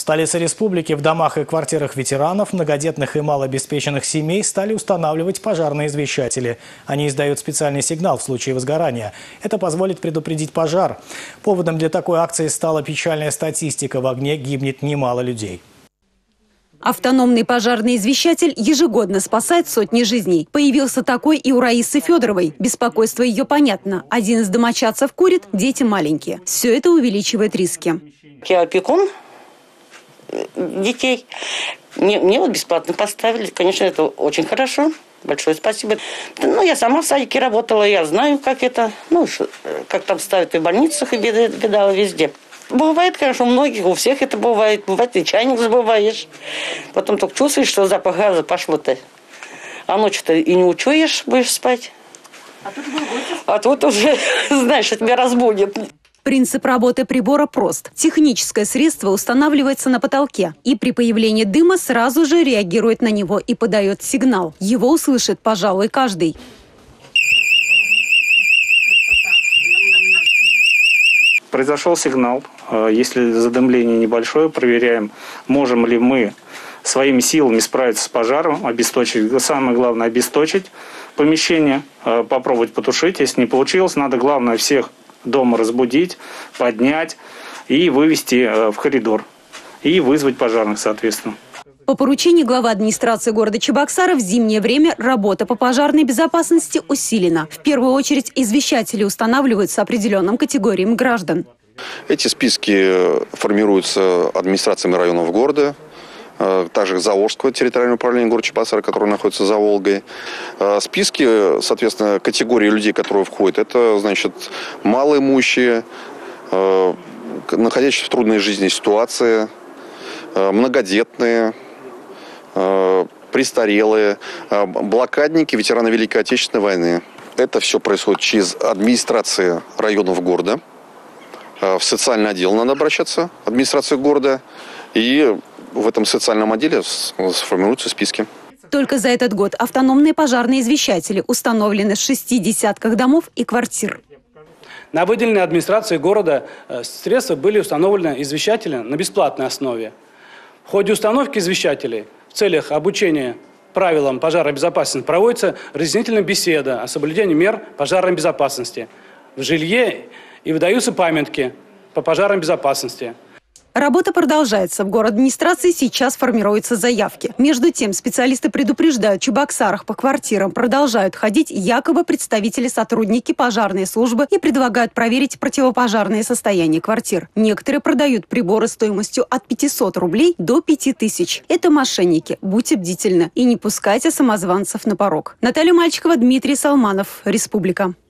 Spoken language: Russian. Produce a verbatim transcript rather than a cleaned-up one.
столице республики в домах и квартирах ветеранов, многодетных и малообеспеченных семей стали устанавливать пожарные извещатели. Они издают специальный сигнал в случае возгорания. Это позволит предупредить пожар. Поводом для такой акции стала печальная статистика. В огне гибнет немало людей. Автономный пожарный извещатель ежегодно спасает сотни жизней. Появился такой и у Раисы Федоровой. Беспокойство ее понятно. Один из домочадцев курит, дети маленькие. Все это увеличивает риски. Я опекун детей. Мне, мне вот бесплатно поставили. Конечно, это очень хорошо. Большое спасибо. Ну, я сама в садике работала, я знаю, как это, ну, как там ставят и в больницах, и видала везде. Бывает, конечно, у многих, у всех это бывает. Бывает, и чайник забываешь. Потом только чувствуешь, что запах газа пошло-то. А ночью-то и не учуешь, будешь спать. А тут, а тут уже, знаешь, что тебя разбудит. Принцип работы прибора прост. Техническое средство устанавливается на потолке. И при появлении дыма сразу же реагирует на него и подает сигнал. Его услышит, пожалуй, каждый. Произошел сигнал. Если задымление небольшое, проверяем, можем ли мы своими силами справиться с пожаром, обесточить. Самое главное – обесточить помещение, попробовать потушить. Если не получилось, надо, главное, всех дома разбудить, поднять и вывести в коридор. И вызвать пожарных, соответственно. По поручению главы администрации города Чебоксары в зимнее время работа по пожарной безопасности усилена. В первую очередь извещатели устанавливаются определенным категориям граждан. Эти списки формируются администрациями районов города, также Заволжского территориального управления города Чебоксары, которое находится за Волгой. Списки, соответственно, категории людей, которые входят, это, значит, малоимущие, находящиеся в трудной жизненной ситуации, многодетные, престарелые, блокадники, ветераны Великой Отечественной войны. Это все происходит через администрации районов города. В социальный отдел надо обращаться, администрация города, и в этом социальном отделе сформируются списки. Только за этот год автономные пожарные извещатели установлены в шести десятках домов и квартир. На выделенной администрации города средства были установлены извещатели на бесплатной основе. В ходе установки извещателей в целях обучения правилам пожарной безопасности проводится разъяснительная беседа о соблюдении мер пожарной безопасности в жилье и выдаются памятки по пожарной безопасности. Работа продолжается. В город администрации сейчас формируются заявки. Между тем, специалисты предупреждают, в Чебоксарах по квартирам продолжают ходить якобы представители-сотрудники пожарной службы и предлагают проверить противопожарное состояние квартир. Некоторые продают приборы стоимостью от пятисот рублей до пяти тысяч. Это мошенники. Будьте бдительны и не пускайте самозванцев на порог. Наталья Мальчикова, Дмитрий Салманов. Республика.